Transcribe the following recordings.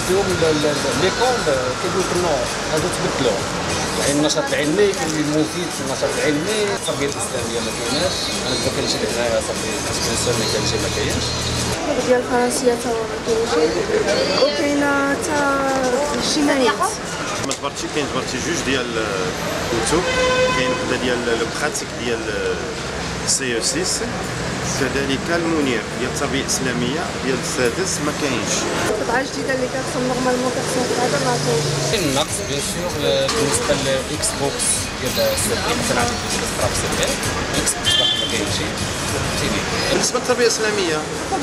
اليوم ليكول كيقول لك نو هادو تبدلوا، يعني النشاط العلمي كيولي مفيد في النشاط العلمي. التربيه الاسلاميه ما كايناش، انا دابا كنمشي هنايا صافي كنسال ما كاينش ما كاينش. ديال الفرنسيه تا هو ما كاينش، وكاينه تا الاجتماعيات. ما جبرتش، كاين جبرتي جوج ديال الكتب، كاين وحده ديال لو براتيك ديال سي او 6، كذلك المنير ديال التربيه الاسلاميه ديال السادس ما كاينش. القطعه الجديده اللي كتخصم نورمالمون كتخصم هذا ما كاينش. كاين النقص بيان سور بالنسبه للاكس بوكس ديال السيرفي، مثلا عندك الاسطراف سيرفي الاكس بوكس باقي ما كاينش. بالنسبه للتربيه الاسلاميه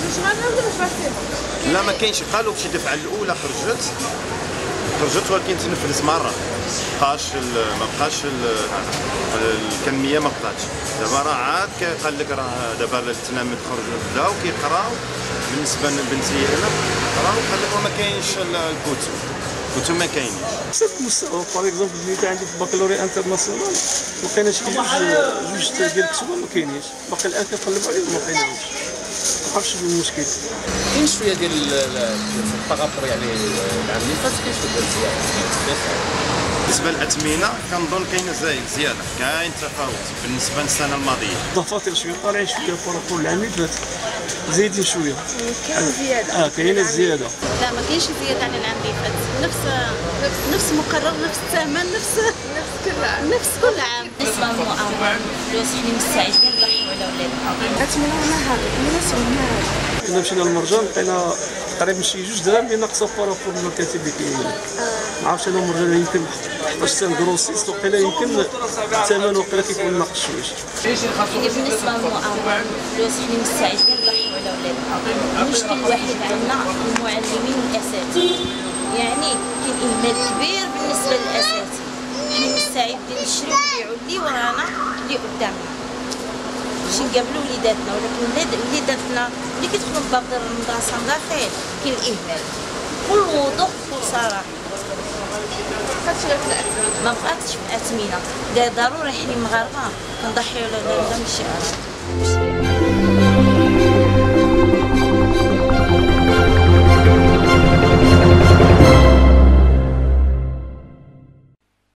لا ما كاينش، قالوا في شي دفعه الاولى خرجت ولكن تنفذت مره، ما بقاش الكميه ما بقاتش. دابا راه عاد قال لك راه دابا التلاميذ خرجوا بداو كيقراو. بالنسبه لبنتي انا قراو قال لك ما كاينش الكتب ما كاينينش. حسب المستوى، باغ اكزومبل اللي عندي في البكالوريا انترناسيونال لقينا شي جوج ديال الكتب ما كاينينش، باقي الان كنقلبوا عليهم ما لقيناهمش. ما عرفتش شنو المشكل. كاين شويه ديال التغطر، يعني العام اللي فات كاين شويه ديال الزياده. بالنسبه للاثمنه كنظن كاينه زياده، كاين تفاوت بالنسبه للسنه الماضيه. الدفاتر شويه طالعين شويه بارابور العام اللي فات، زايدين شويه. كاين زياده. كاينه زياده. لا ما كاينش زياده عن العام اللي فات، نفس مقرر، نفس الثمن، نفس كل عام. بالنسبه للمؤامره فلوس حنا مستعدين نضحيو على ولادنا. الاثمنه هنا هذا مناسب هنا هذا. كنا مشينا للمرجان لقينا تقريبا شي 2 دراهم اللي ناقصه بارابور المكاتب اللي كاينين. ما عرفتش انا المرجان يمكن حيتاش سان كروسيست وقيلا يمكن الثمن وقيلا كيكون ناقص شويه. بالنسبه للمؤامره فلوس حنا مستعدين نضحيو على ولادنا. المشكل الوحيد عندنا المعلمين والاساتذه، يعني كاين اهمال كبير بالنسبه للاساتذه. حنا مستعدين نشريو ونبيعوا اللي ورانا اللي قدامنا باش نقابلوا وليداتنا، ولكن وليداتنا اللي كيدخلوا لباب دار المدرسه داخل كاين اهمال بكل وضوح بكل صراحه. ما بقاتش في الاثمنه، ضروري حنا مغاربه كنضحيو على ولادنا من الشعب.